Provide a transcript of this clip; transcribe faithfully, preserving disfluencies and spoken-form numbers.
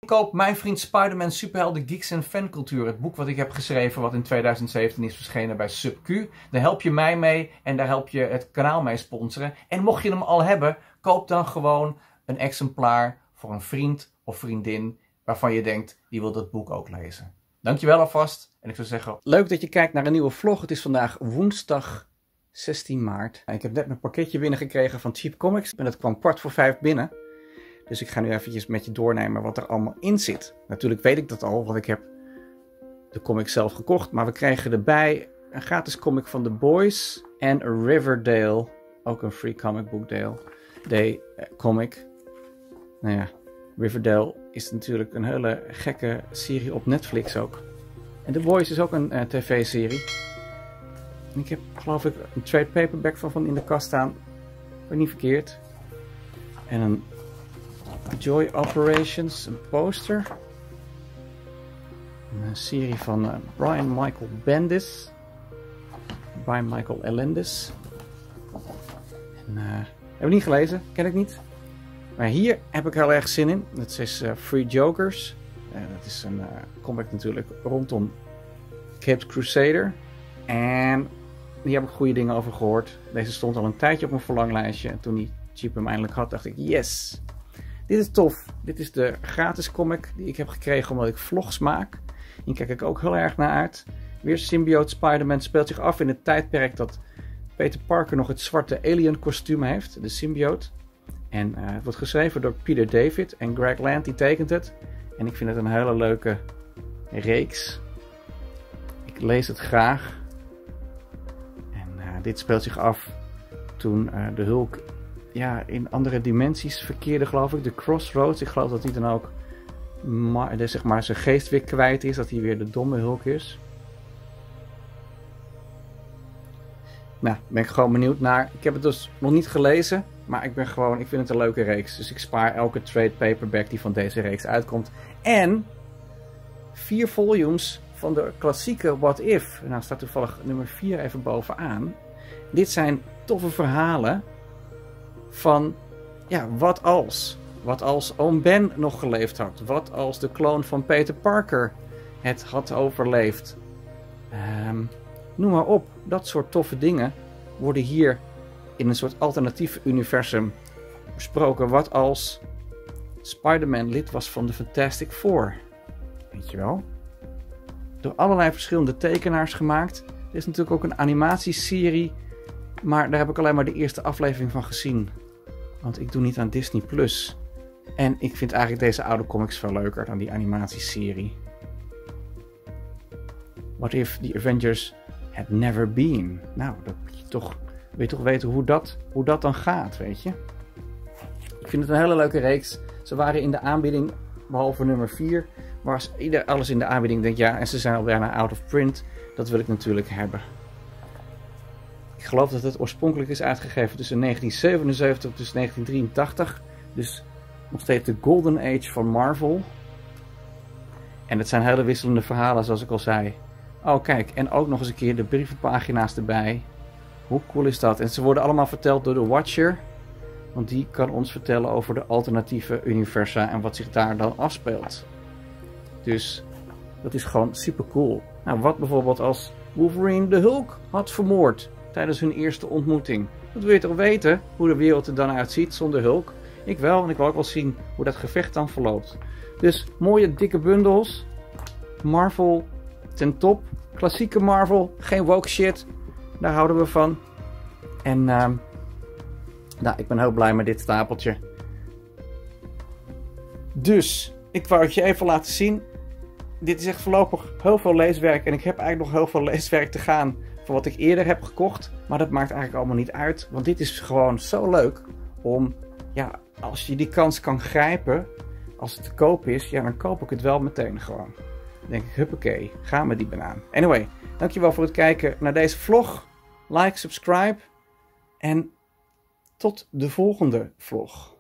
Koop Mijn Vriend Spider-Man Superhelden Geeks en Fancultuur. Het boek wat ik heb geschreven wat in tweeduizend zeventien is verschenen bij SubQ. Daar help je mij mee en daar help je het kanaal mee sponsoren. En mocht je hem al hebben, koop dan gewoon een exemplaar voor een vriend of vriendin waarvan je denkt, die wil dat boek ook lezen. Dankjewel alvast. En ik zou zeggen, leuk dat je kijkt naar een nieuwe vlog. Het is vandaag woensdag zestien maart. Ik heb net mijn pakketje binnengekregen van Cheap Comics. En dat kwam kwart voor vijf binnen. Dus ik ga nu eventjes met je doornemen wat er allemaal in zit. Natuurlijk weet ik dat al, want ik heb de comic zelf gekocht. Maar we kregen erbij een gratis comic van The Boys en Riverdale. Ook een free comic book day, day comic. Nou ja, Riverdale is natuurlijk een hele gekke serie op Netflix ook. En The Boys is ook een uh, tv-serie. Ik heb geloof ik een trade paperback van, van in de kast staan. Maar niet verkeerd. En een Joy Operations, een poster. Een serie van uh, Brian Michael Bendis. Brian Michael Elendis. En, uh, heb ik niet gelezen, ken ik niet. Maar hier heb ik heel erg zin in. Dat is uh, Free Jokers. Uh, dat is een uh, comic natuurlijk rondom Caped Crusader. En die heb ik goede dingen over gehoord. Deze stond al een tijdje op mijn verlanglijstje. En toen die Cheap hem eindelijk had, dacht ik, yes! Dit is tof. Dit is de gratis comic die ik heb gekregen omdat ik vlogs maak. Hier kijk ik ook heel erg naar uit. Weer Symbiote Spider-Man speelt zich af in het tijdperk dat Peter Parker nog het zwarte alien kostuum heeft. De Symbiote. En uh, het wordt geschreven door Peter David en Greg Land, die tekent het. En ik vind het een hele leuke reeks. Ik lees het graag. En uh, dit speelt zich af toen uh, de Hulk ja, in andere dimensies verkeerde, geloof ik. De Crossroads. Ik geloof dat hij dan ook maar, de, zeg maar, zijn geest weer kwijt is. Dat hij weer de domme Hulk is. Nou, ben ik gewoon benieuwd naar. Ik heb het dus nog niet gelezen. Maar ik ben gewoon, ik vind het een leuke reeks. Dus ik spaar elke trade paperback die van deze reeks uitkomt. En vier volumes van de klassieke What If. Nou staat toevallig nummer vier even bovenaan. Dit zijn toffe verhalen van, ja, wat als? Wat als oom Ben nog geleefd had? Wat als de kloon van Peter Parker het had overleefd? Um, noem maar op. Dat soort toffe dingen worden hier in een soort alternatief universum besproken. Wat als Spider-Man lid was van de Fantastic Four? Weet je wel? Door allerlei verschillende tekenaars gemaakt. Er is natuurlijk ook een animatieserie. Maar daar heb ik alleen maar de eerste aflevering van gezien. Want ik doe niet aan Disney Plus. En ik vind eigenlijk deze oude comics veel leuker dan die animatieserie. What if the Avengers had never been? Nou, dat moet je toch, wil je toch weten hoe dat, hoe dat dan gaat, weet je? Ik vind het een hele leuke reeks. Ze waren in de aanbieding, behalve nummer vier. Maar als ieder alles in de aanbieding denkt, ja, en ze zijn al bijna out of print. Dat wil ik natuurlijk hebben. Ik geloof dat het oorspronkelijk is uitgegeven tussen negentien zevenenzeventig en negentien drieëntachtig. Dus nog steeds de Golden Age van Marvel. En het zijn hele wisselende verhalen, zoals ik al zei. Oh, kijk, en ook nog eens een keer de brievenpagina's erbij. Hoe cool is dat? En ze worden allemaal verteld door de Watcher. Want die kan ons vertellen over de alternatieve universa en wat zich daar dan afspeelt. Dus dat is gewoon super cool. Nou, wat bijvoorbeeld als Wolverine de Hulk had vermoord tijdens hun eerste ontmoeting. Dat wil je toch weten, hoe de wereld er dan uitziet zonder Hulk? Ik wel, en ik wil ook wel zien hoe dat gevecht dan verloopt. Dus mooie dikke bundels. Marvel ten top. Klassieke Marvel, geen woke shit. Daar houden we van. En uh, nou, ik ben heel blij met dit stapeltje. Dus, ik wou het je even laten zien. Dit is echt voorlopig heel veel leeswerk. En ik heb eigenlijk nog heel veel leeswerk te gaan van wat ik eerder heb gekocht. Maar dat maakt eigenlijk allemaal niet uit. Want dit is gewoon zo leuk om, ja, als je die kans kan grijpen, als het te koop is, ja, dan koop ik het wel meteen gewoon. Dan denk ik, huppakee, ga met die banaan. Anyway, dankjewel voor het kijken naar deze vlog. Like, subscribe en tot de volgende vlog.